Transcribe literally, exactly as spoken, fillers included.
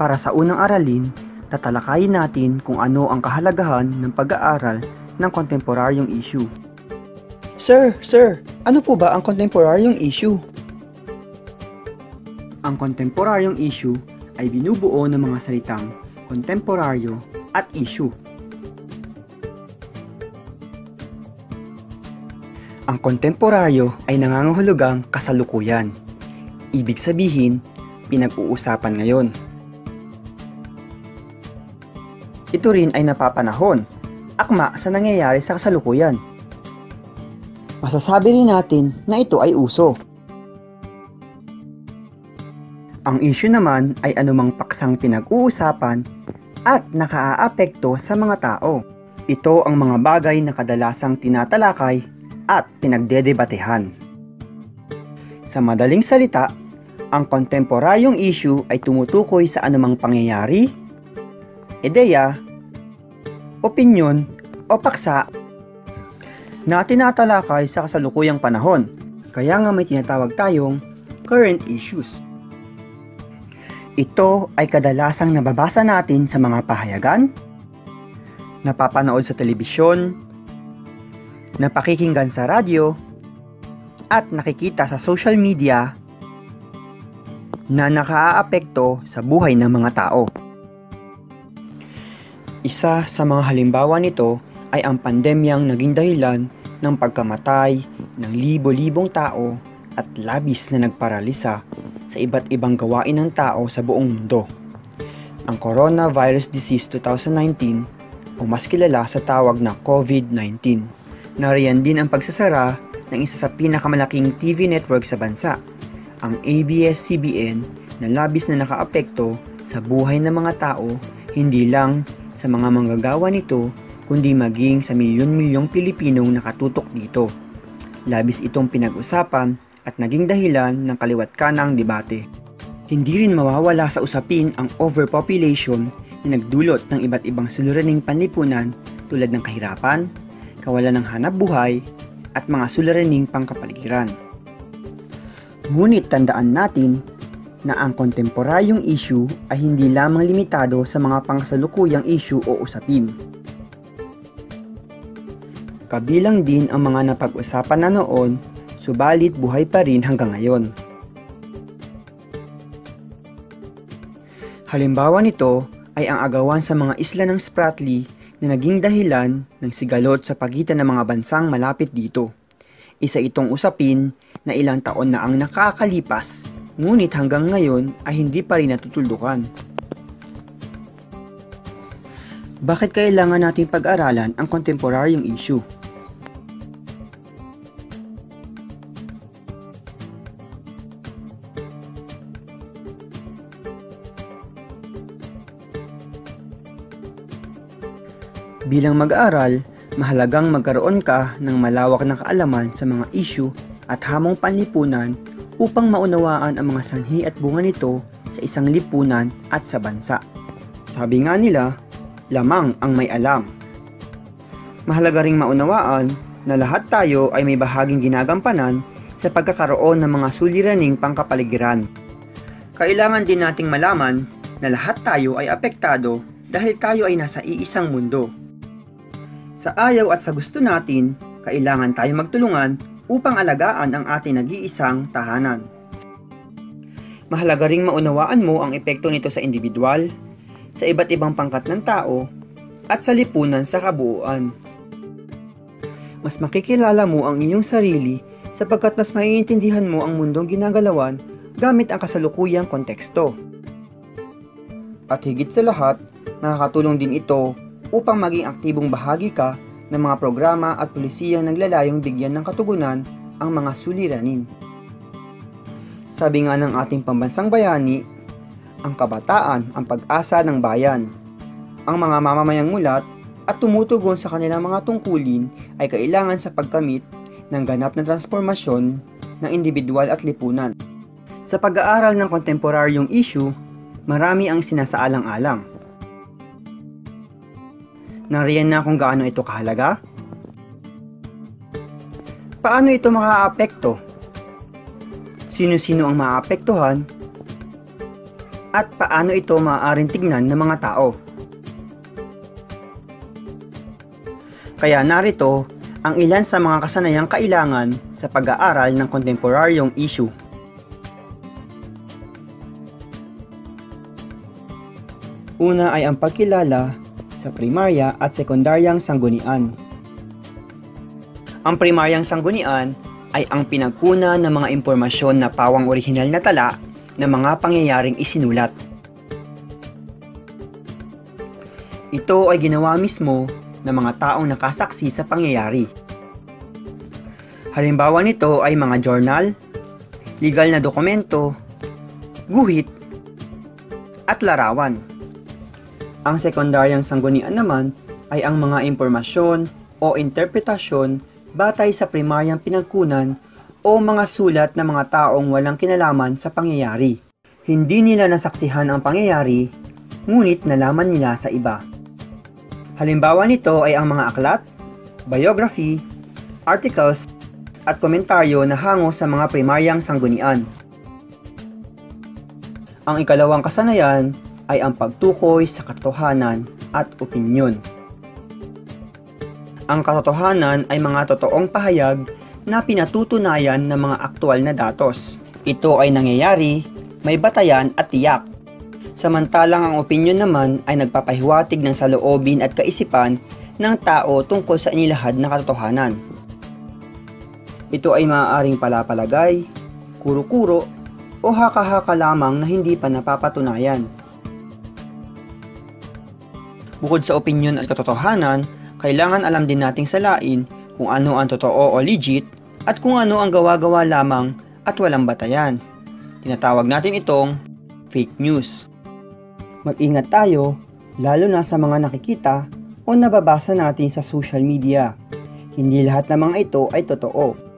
Para sa unang aralin, tatalakayin natin kung ano ang kahalagahan ng pag-aaral ng kontemporaryong issue. Sir, sir, ano po ba ang kontemporaryong issue? Ang kontemporaryong issue ay binubuo ng mga salitang kontemporaryo at issue. Ang kontemporaryo ay nangangahulugang kasalukuyan. Ibig sabihin, pinag-uusapan ngayon. Ito rin ay napapanahon, akma sa nangyayari sa kasalukuyan. Masasabi rin natin na ito ay uso. Ang issue naman ay anumang paksang pinag-uusapan at nakaaapekto sa mga tao. Ito ang mga bagay na kadalasang tinatalakay at pinagdedebatehan. Sa madaling salita, ang kontemporaryong issue ay tumutukoy sa anumang pangyayari, ideya, opinyon o paksa na tinatalakay sa kasalukuyang panahon, kaya nga may tinatawag tayong current issues. Ito ay kadalasang nababasa natin sa mga pahayagan, napapanood sa telebisyon, napakikinggan sa radyo, at nakikita sa social media na nakaaapekto sa buhay ng mga tao. Isa sa mga halimbawa nito ay ang pandemyang naging dahilan ng pagkamatay ng libo-libong tao at labis na nagparalisa sa iba't ibang gawain ng tao sa buong mundo. Ang Coronavirus Disease twenty nineteen o mas kilala sa tawag na COVID nineteen. Nariyan din ang pagsasara ng isa sa pinakamalaking T V network sa bansa, ang A B S C B N, na labis na nakaapekto sa buhay ng mga tao, hindi lang sa mga manggagawa nito, kundi maging sa milyon-milyong Pilipinong nakatutok dito. Labis itong pinag-usapan at naging dahilan ng kaliwat kanang debate. Hindi rin mawawala sa usapin ang overpopulation na nagdulot ng iba't ibang suliraning panlipunan tulad ng kahirapan, kawalan ng hanap buhay, at mga suliraning pangkapaligiran. Ngunit tandaan natin na ang kontemporaryong issue ay hindi lamang limitado sa mga pangsalukuyang issue o usapin. Kabilang din ang mga napag-usapan na noon, subalit buhay pa rin hanggang ngayon. Halimbawa nito ay ang agawan sa mga isla ng Spratly na naging dahilan ng sigalot sa pagitan ng mga bansang malapit dito. Isa itong usapin na ilang taon na ang nakakalipas, ngunit hanggang ngayon ay hindi pa rin natutuldukan. Bakit kailangan nating pag-aralan ang kontemporaryong issue? Bilang mag-aaral, mahalagang magkaroon ka ng malawak na kaalaman sa mga issue at hamong panlipunan upang maunawaan ang mga sanhi at bunga nito sa isang lipunan at sa bansa. Sabi nga nila, lamang ang may alam. Mahalaga ring maunawaan na lahat tayo ay may bahaging ginagampanan sa pagkakaroon ng mga suliraning pangkapaligiran. Kailangan din nating malaman na lahat tayo ay apektado dahil tayo ay nasa iisang mundo. Sa ayaw at sa gusto natin, kailangan tayo magtulungan upang alagaan ang ating nag-iisang tahanan. Mahalaga ring maunawaan mo ang epekto nito sa individual, sa iba't ibang pangkat ng tao, at sa lipunan sa kabuuan. Mas makikilala mo ang iyong sarili sapagkat mas maiintindihan mo ang mundong ginagalawan gamit ang kasalukuyang konteksto. At higit sa lahat, nakakatulong din ito upang maging aktibong bahagi ka ng mga programa at pulisiyang naglalayong bigyan ng katugunan ang mga suliranin. Sabi nga ng ating pambansang bayani, ang kabataan ang pag-asa ng bayan. Ang mga mamamayang mulat at tumutugon sa kanilang mga tungkulin ay kailangan sa pagkamit ng ganap na transformasyon ng individual at lipunan. Sa pag-aaral ng kontemporaryong issue, marami ang sinasaalang-alang. Nariyan na kung gaano ito kahalaga? Paano ito makaaapekto? Sino-sino ang maaapektuhan? at paano ito maaaring tignan ng mga tao. Kaya narito ang ilan sa mga kasanayang kailangan sa pag-aaral ng kontemporaryong issue. Una ay ang pagkilala sa primarya at sekundaryang sanggunian. Ang primaryang sanggunian ay ang pinagkunan ng mga impormasyon na pawang orihinal na tala ng mga pangyayaring isinulat. Ito ay ginawa mismo ng mga taong nakasaksi sa pangyayari. Halimbawa nito ay mga journal, legal na dokumento, guhit, at larawan. Ang sekundaryang sanggunian naman ay ang mga impormasyon o interpretasyon batay sa primaryang pinagkunan o mga sulat ng mga taong walang kinalaman sa pangyayari. Hindi nila nasaksihan ang pangyayari, ngunit nalaman nila sa iba. Halimbawa nito ay ang mga aklat, biography, articles, at komentaryo na hango sa mga primaryang sanggunian. Ang ikalawang kasanayan ay ang pagtukoy sa katotohanan at opinyon. Ang katotohanan ay mga totoong pahayag na pinatutunayan ng mga aktwal na datos. Ito ay nangyayari, may batayan at tiyak. Samantalang ang opinyon naman ay nagpapahiwatig ng saloobin at kaisipan ng tao tungkol sa inilahad na katotohanan. Ito ay maaaring palapalagay, kuro-kuro, o haka-haka lamang na hindi pa napapatunayan. Bukod sa opinyon at katotohanan, kailangan alam din nating salain kung ano ang totoo o legit at kung ano ang gawa-gawa lamang at walang batayan. Tinatawag natin itong fake news. Mag-ingat tayo, lalo na sa mga nakikita o nababasa natin sa social media. Hindi lahat ng mga ito ay totoo.